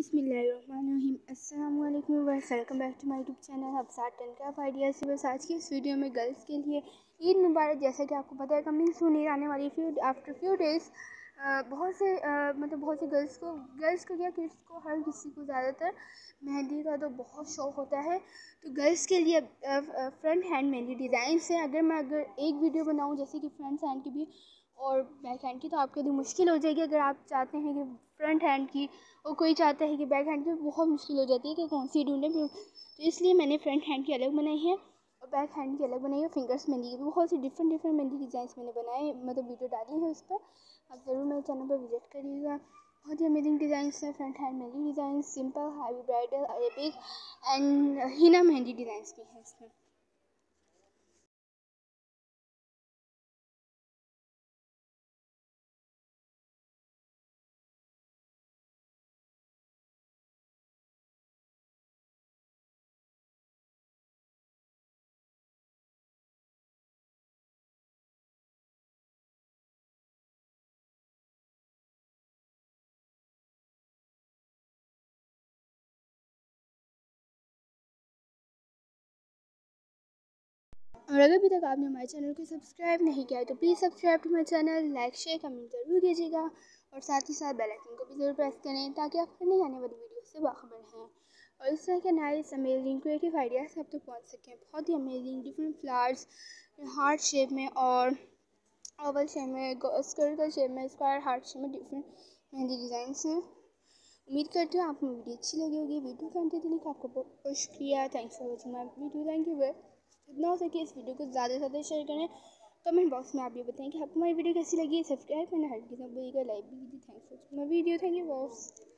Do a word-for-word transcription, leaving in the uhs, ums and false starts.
बिस्मिल्लाहिर्रहमानिर्रहीम। अस्सलाम वालेकुम welcome back to my YouTube channel हफ्सात टेन क्राफ्ट आइडियाज़। बस आज की इस वीडियो में गर्ल्स के लिए ईद मुबारक। जैसा कि आपको पता है कमिंग सून ईद आने वाली फ्यू आफ्टर फ्यू डेज़ बहुत से आ, मतलब बहुत से गर्ल्स को गर्ल्स को क्या किड्स को हर किसी को ज़्यादातर मेहंदी का तो बहुत शौक़ होता है। तो गर्ल्स के लिए फ्रंट हैंड मेहंदी डिज़ाइंस हैं। अगर मैं अगर एक वीडियो बनाऊँ जैसे कि फ्रंट हैंड की भी और बैक हैंड की, तो आपके लिए मुश्किल हो जाएगी। अगर आप चाहते हैं कि फ्रंट हैंड की और कोई चाहता है कि बैक हैंड की, बहुत मुश्किल हो जाती है कि कौन सी ढूंढें। तो इसलिए मैंने फ्रंट हैंड की अलग बनाई है और बैक हैंड की अलग बनाई है। फिंगर्स मेहंदी की बहुत सी डिफरेंट डिफरेंट मेहंदी डिज़ाइंस मैंने बनाए, मतलब वीडियो डाली है उस पर। आप ज़रूर मेरे चैनल पर विजिट करिएगा। बहुत ही अमेजिंग डिज़ाइंस है front hand mehndi design, simple, heavy, bridal, Arabic and henna mehndi designs भी है इसमें। और अगर अभी तक आपने हमारे चैनल को सब्सक्राइब नहीं किया है तो please subscribe to my channel, like share comment ज़रूर कीजिएगा और साथ ही साथ बेल आइकन को भी ज़रूर प्रेस करें ताकि आप नहीं आने वाली वीडियो से बाखबर रहें और इस तरह के नाइस अमेजिंग क्रिएटिव आइडियाज़ आप तक पहुँच सकें। बहुत ही amazing different flowers heart shape में और ओवल शेप में, स्क्वायर शेप में, स्क्वायर हार्ट शेप में डिफरेंट मेहंदी डिज़ाइन हैं। उम्मीद करती हूँ आपको वीडियो अच्छी लगी होगी। वीडियो कंटेंट देने का आपको बहुत बहुत शुक्रिया। Thanks for watching my video. Thank you. जितना हो सके इस वीडियो को ज़्यादा से ज़्यादा शेयर करें। कमेंट बॉक्स में आप ये बताएं कि आपको हमारी वीडियो कैसी लगी। सब्सक्राइब करना हर किसी को, लाइक भी कीजिए। Thanks for watching my video. Thank you boss.